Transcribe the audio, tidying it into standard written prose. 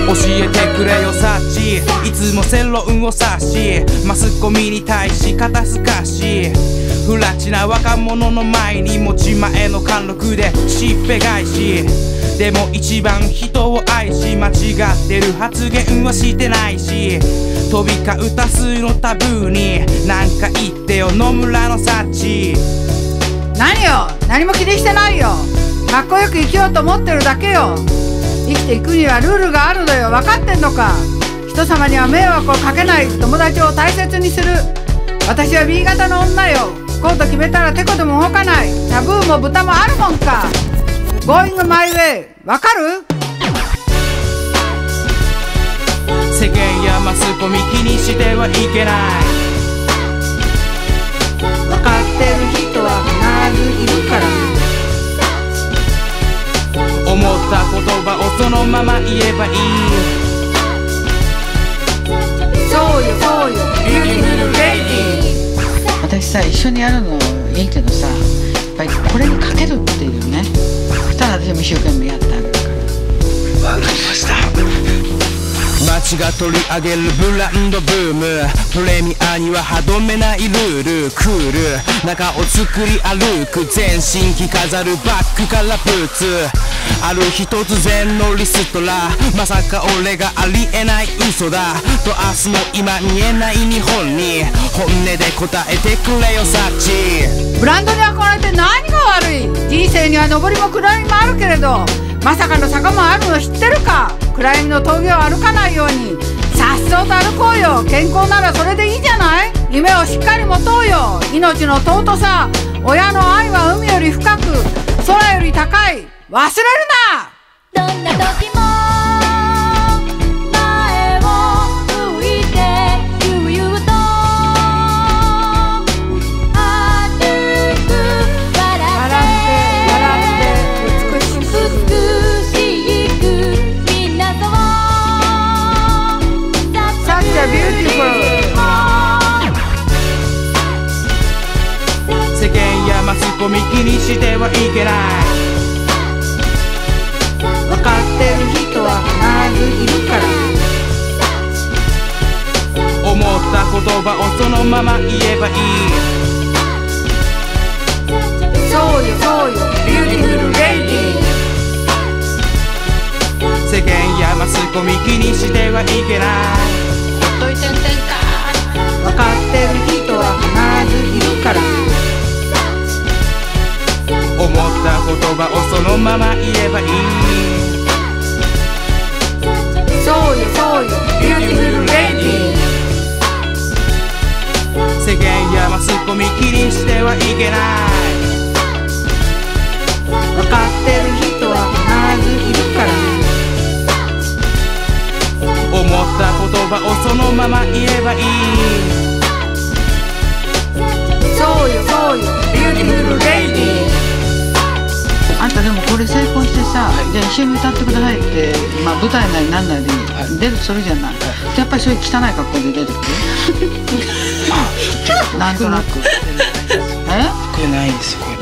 えてくれよサッチ、いつも世論を察しマスコミに対し肩透かし、不埒な若者の前に持ち前の貫禄でしっぺ返し、でも一番人を愛し間違ってる発言はしてないし、飛び交う多数のタブーに何か言ってよ野村のサッチ。 何よ、何も気にしてないよ。かっこよく生きようと思ってるだけよ。生きていくにはルールがあるのよ。分かってんのか。人様には迷惑をかけない、友達を大切にする。私は B 型の女よ。こうと決めたらてこでも動かない。タブーも豚もあるもんか。Going my way。 分かる？ 世間やマスコミ気にしてはいけない。 分かってる人は必ずいるから。 思った言葉をそのまま言えばいい。 そうよそうよ、Beautiful Lady。 私さ、一緒にやるのいいけどさ、やっぱりこれにかけるっていうね。そしたら私も一生懸命やってあげるから。 わかりました。街が取り上げるブランドブーム、プレミアには歯止めないルール、クール中を作り歩く、全身着飾るバッグからブーツ、ある日突然のリストラ、まさか俺がありえない嘘だと明日の今見えない日本に本音で答えてくれよサッチ。 ブランドに憧れて何が悪い。人生には上りも下りもあるけれど、まさかの坂もあるの知ってるか。暗闇の峠を歩かないようにさっそうと歩こうよ。健康ならそれでいいじゃない。夢をしっかり持とうよ。命の尊さ、親の愛は海より深く空より高い。忘れるな。 どんな時も前を向いて悠々と歩く。笑って美しくみんなと Such a beautiful。 世間やマスコミ気にしてはいけない。 分かってる人は必ずいるから。 思った言葉をそのまま言えばいい。 そうよそうよ、Beautiful Lady。 世間やマスコミ気にしてはいけない。 ほっといてんてんか。 分かってる人は必ずいるから。 思った言葉をそのまま言えばいい。 そうよそうよ、Beautiful Lady。 世間やマスコミ気にしてはいけない。 分かってる人は必ずいるから。 思った言葉をそのまま言えばいい。 そうよそうよ、Beautiful Lady。 あんたでもこれ成功してさ、じゃあ一緒に歌ってくださいって、まあ舞台なりなんなり出るとするじゃない。やっぱりそういう汚い格好で出てくる。なんとなく。 これないですよ。